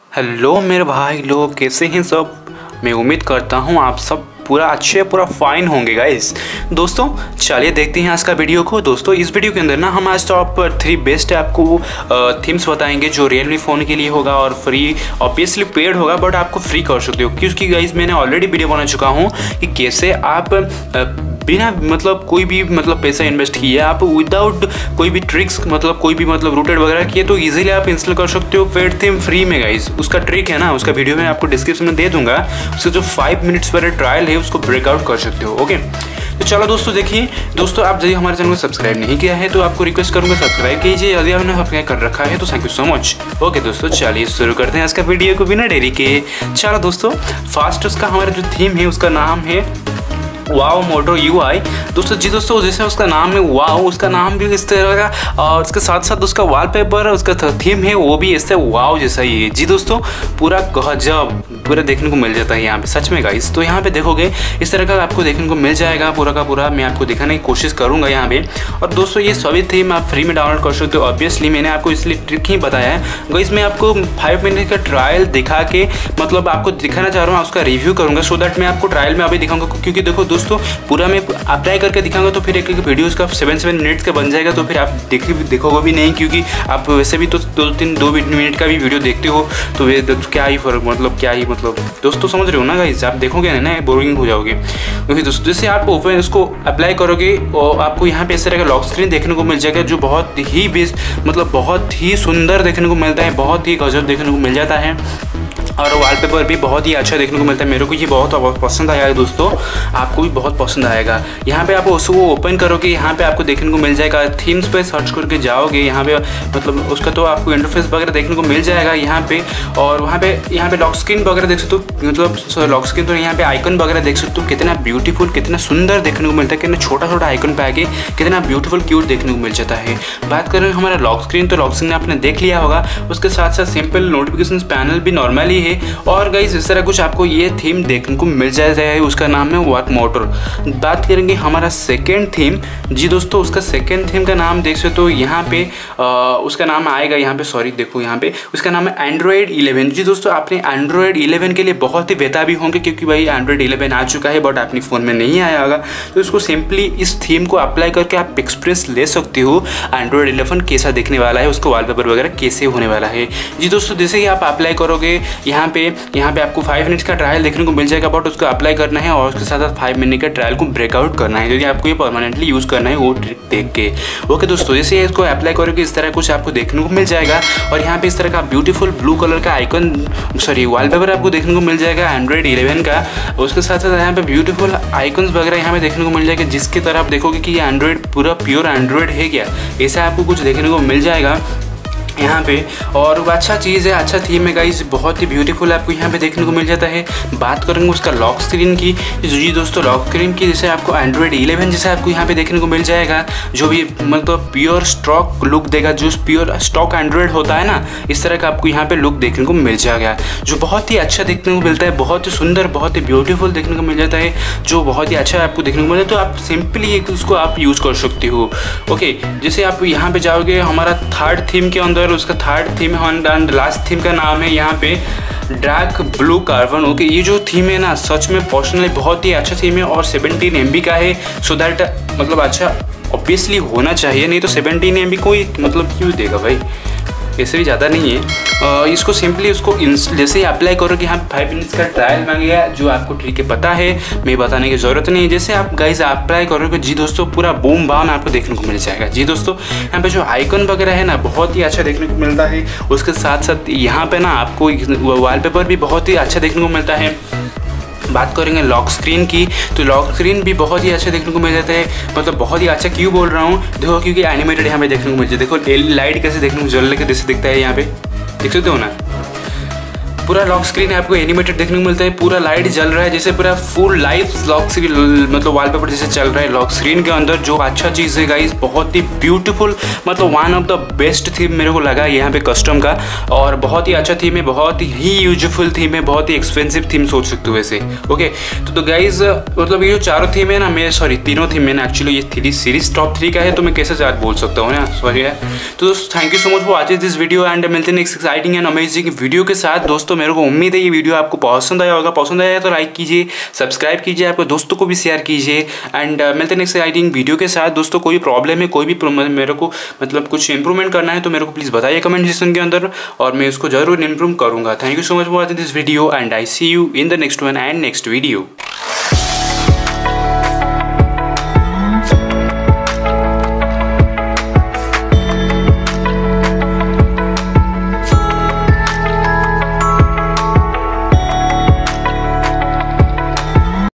Hello मेरे भाई लोग, कैसे हैं सब। मैं उम्मीद करता हूँ आप सब पूरा फाइन होंगे गाइस। दोस्तों चलिए देखते हैं आज का वीडियो को। दोस्तों इस वीडियो के अंदर ना हम आज टॉप 3 बेस्ट आपको थीम्स बताएंगे जो रियलमी फ़ोन के लिए होगा और फ्री, ऑब्वियसली पेड होगा बट आपको फ्री कर सकते हो, क्योंकि गाइस मैंने ऑलरेडी वीडियो बना चुका हूँ कि कैसे आप बिना कोई भी पैसा इन्वेस्ट किए, आप विदाउट कोई भी ट्रिक्स कोई भी रूटेड वगैरह किए तो इजीली आप इंस्टॉल कर सकते हो पेड थीम फ्री में गाइस। उसका ट्रिक है ना, उसका वीडियो मैं आपको डिस्क्रिप्शन में दे दूंगा। उसका जो 5 मिनट्स वाला ट्रायल है उसको ब्रेकआउट कर सकते हो। ओके तो चलो दोस्तों देखिए। दोस्तों आप यदि हमारे चैनल को सब्सक्राइब नहीं किया है तो आपको रिक्वेस्ट करूंगा सब्सक्राइब कीजिए, यदि आपने सब्सक्राइब कर रखा है तो thank you so much. Okay दोस्तों चलिए शुरू करते हैं आज का वीडियो को बिना देरी के। चलो दोस्तों फर्स्ट उसका हमारा जो थीम है उसका नाम है वाओ मोटो UI। दोस्तों जी दोस्तों जैसे उसका नाम है वाओ, उसका नाम भी इस तरह का और उसके साथ साथ उसका वॉलपेपर उसका थीम है वो भी इससे वाओ जैसा ही है। जी दोस्तों पूरा गजब पूरा देखने को मिल जाता है यहाँ पे सच में गाइस। तो यहाँ पे देखोगे इस तरह का आपको देखने को मिल जाएगा पूरा का पूरा। मैं आपको दिखाने की कोशिश करूँगा यहाँ पे। और दोस्तों ये सभी थीम आप फ्री में डाउनलोड कर सकते हो। ऑब्वियसली मैंने आपको इसलिए ट्रिक ही बताया है गाइस। मैं आपको 5 मिनट का ट्रायल दिखा के आपको दिखाना चाह रहा हूँ, उसका रिव्यू करूँगा सो दैट मैं आपको ट्रायल में अभी दिखाऊंगा। क्योंकि देखो दोस्तों पूरा मैं अप्लाई करके दिखाऊंगा तो फिर एक वीडियोस का 7 मिनट्स का बन जाएगा, तो फिर आप देखोगे भी नहीं, क्योंकि आप वैसे भी तो 2 मिनट का भी वीडियो देखते हो तो वे क्या ही फर्क क्या ही दोस्तों समझ रहे हो ना गाइस। आप देखोगे ना बोरिंग हो जाओगे। क्योंकि दोस्तों जैसे आप ओपन उसको अप्लाई करोगे और आपको यहाँ पे इस तरह का लॉक स्क्रीन देखने को मिल जाएगा जो बहुत ही बेस्ट बहुत ही सुंदर देखने को मिलता है, बहुत ही गजब देखने को मिल जाता है। और वॉलपेपर भी बहुत ही अच्छा देखने को मिलता है। मेरे को ये बहुत पसंद आया है दोस्तों, आपको भी बहुत पसंद आएगा। यहाँ पे आप उसको ओपन करोगे, यहाँ पे आपको देखने को मिल जाएगा। थीम्स पे सर्च करके जाओगे यहाँ पे उसका तो आपको इंटरफेस वगैरह देखने को मिल जाएगा यहाँ पे। और वहाँ पे लॉक स्क्रीन वगैरह देख सकते हो, लॉक स्क्रीन तो यहाँ पे आइकन वगैरह देख सकते हो। कितना ब्यूटीफुल कितना सुंदर देखने को मिलता है, कितना छोटा आइकन पे आके कितना ब्यूटीफुल क्यूट देखने को मिल जाता है। बात करें हमारा लॉक स्क्रीन, तो लॉक स्क्रीन आपने देख लिया होगा। उसके साथ साथ सिंपल नोटिफिकेशन पैनल भी नॉर्मली है। और गाइस इस तरह कुछ आपको ये थीम देखने को मिल जाता है, उसका नाम है वर्क मोटर। बात करेंगे हमारा सेकेंड थीम। जी दोस्तों उसका सेकेंड थीम का नाम देख सकते हो यहाँ पे उसका नाम आएगा यहाँ पे, सॉरी देखो यहाँ पे उसका नाम है एंड्रॉयड 11। जी दोस्तों आपने एंड्रॉयड 11 के लिए बहुत ही बेताबी होंगे, क्योंकि भाई एंड्रॉयड 11 आ चुका है बट अपने फ़ोन में नहीं आया होगा। तो इसको सिंपली इस थीम को अप्लाई करके आप एक्सपीरियंस ले सकते हो एंड्रॉयड 11 कैसा दिखने वाला है, उसको वॉलपेपर वगैरह कैसे होने वाला है। जी दोस्तों जैसे ही आप अप्लाई करोगे यहाँ पे आपको 5 मिनट्स का ट्रायल देखने को मिल जाएगा, बट उसको अप्लाई करना है और उसके साथ साथ 5 मिनट का ट्रायल को ब्रेकआउट करना है, यदि आपको ये परमानेंटली यूज़ करना है वो ट्रिक देख के। ओके दोस्तों जैसे इसको अप्लाई करोगे इस तरह कुछ आपको देखने को मिल जाएगा। और यहाँ पे इस तरह का ब्यूटीफुल ब्लू कलर का आइकन वॉलपेपर आपको देखने को मिल जाएगा एंड्रॉयड 11 का। उसके साथ साथ यहाँ पे ब्यूटीफुल आइकन्स वगैरह यहाँ पे देखने को मिल जाएगा, जिसकी तरह आप देखोगे कि ये एंड्रॉयड पूरा प्योर एंड्रॉयड है क्या, ऐसा आपको कुछ देखने को मिल जाएगा यहाँ पे। और अच्छा चीज़ है, अच्छा थीम है गाइस, बहुत ही ब्यूटीफुल आपको यहाँ पे देखने को मिल जाता है। बात करेंगे उसका लॉक स्क्रीन की। जी दोस्तों लॉक स्क्रीन की जैसे आपको एंड्रॉयड 11 जैसे आपको यहाँ पे देखने को मिल जाएगा, जो भी प्योर स्टॉक लुक देगा, जो प्योर स्टॉक एंड्रॉयड होता है ना, इस तरह का आपको यहाँ पे लुक देखने को मिल जाएगा, जो बहुत ही अच्छा देखने को मिलता है, बहुत ही सुंदर बहुत ही ब्यूटीफुल देखने को मिल जाता है, जो बहुत ही अच्छा आपको देखने को मिलता है। तो आप सिंपली उसको आप यूज़ कर सकते हो। ओके जैसे आप यहाँ पे जाओगे हमारा थर्ड थीम के अंदर, उसका third theme and last theme का नाम है यहाँ पे डार्क ब्लू कार्बन। ओके ये जो थीम है ना सच में पर्सनली बहुत ही अच्छा थीम है और 17 MB का है, सो दैट अच्छा ऑब्वियसली होना चाहिए, नहीं तो 17 MB कोई क्यों देगा भाई, ऐसे भी ज़्यादा नहीं है। इसको सिंपली उसको जैसे ही अप्लाई करो कि हाँ 5 मिनट्स का ट्रायल मांगेगा, जो आपको ठीक है पता है, मैं बताने की ज़रूरत नहीं है। जैसे आप गाइस अप्लाई करोगे जी दोस्तों पूरा बूम बाम आपको देखने को मिल जाएगा। जी दोस्तों यहाँ पे जो आइकन वगैरह है ना बहुत ही अच्छा देखने को मिलता है। उसके साथ साथ यहाँ पे ना आपको वॉलपेपर भी बहुत ही अच्छा देखने को मिलता है। बात करेंगे लॉक स्क्रीन की, तो लॉक स्क्रीन भी बहुत ही अच्छा देखने को मिल जाता है। बहुत ही अच्छा क्यों बोल रहा हूँ देखो, क्योंकि एनिमेटेड यहाँ पे देखने को मिल जाता है। देखो लाइट कैसे देखने को जल के जैसे दिखता है, यहाँ पे देख सकते हो ना, पूरा लॉक स्क्रीन आपको एनिमेटेड देखने को मिलता है, पूरा लाइट जल रहा है जैसे पूरा फुल लाइफ लॉक स्क्रीन मतलब वॉलपेपर जैसे चल रहा है लॉक स्क्रीन के अंदर। जो अच्छा चीज़ है गाइस, बहुत ही ब्यूटीफुल मतलब one of the best theme मेरे को लगा यहाँ पे कस्टम का, और बहुत ही अच्छा थीम है, बहुत ही यूजफुल थीम है, बहुत ही एक्सपेंसिव थीम सोच सकते हो वैसे। ओके तो गाइज मतलब ये जो चारों थीम है ना, मैं सॉरी तीनों थीम है ना, एक्चुअली ये 3 सीरीज टॉप 3 का है तो मैं कैसे चार बोल सकता हूँ ना, सॉरी है। तो दोस्तों thank you so much for watching this video and मिलते हैं next exciting and amazing video के साथ। दोस्तों मेरे को उम्मीद है ये वीडियो आपको पसंद आया होगा, पसंद आया तो लाइक कीजिए, सब्सक्राइब कीजिए, आपके दोस्तों को भी शेयर कीजिए एंड मिलते हैं नेक्स्ट एक्साइटिंग वीडियो के साथ। दोस्तों कोई प्रॉब्लम है, कोई भी मेरे को मतलब कुछ इंप्रूवमेंट करना है तो मेरे को प्लीज़ बताइए कमेंट सेक्शन के अंदर और मैं उसको जरूर इंप्रूव करूँगा। Thank you so much for watching this video and I see you in the next one and next video.